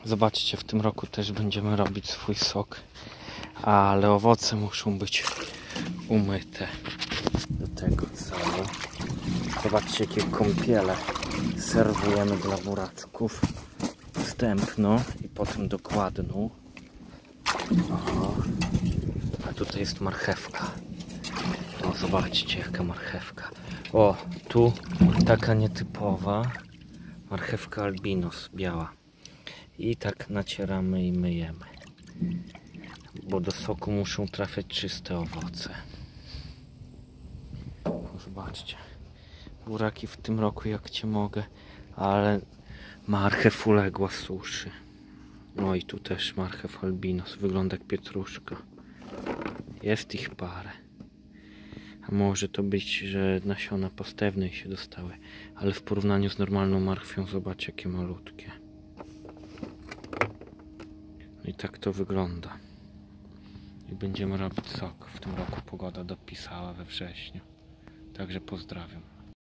Zobaczcie, w tym roku też będziemy robić swój sok, ale owoce muszą być umyte do tego celu. Zobaczcie, jakie kąpiele serwujemy dla buraczków. Wstępną i potem dokładną. Oho. A tutaj jest marchewka. O, zobaczcie, jaka marchewka. O, tu taka nietypowa marchewka albinos, biała. I tak nacieramy i myjemy, bo do soku muszą trafiać czyste owoce. O, zobaczcie, buraki w tym roku jak cię mogę, ale marchew uległa suszy. No i tu też marchew albinos, wygląda jak pietruszka. Jest ich parę. A może to być, że nasiona postewnej się dostały, ale w porównaniu z normalną marchwią zobaczcie, jakie malutkie. No i tak to wygląda. I będziemy robić sok. W tym roku pogoda dopisała we wrześniu. Także pozdrawiam.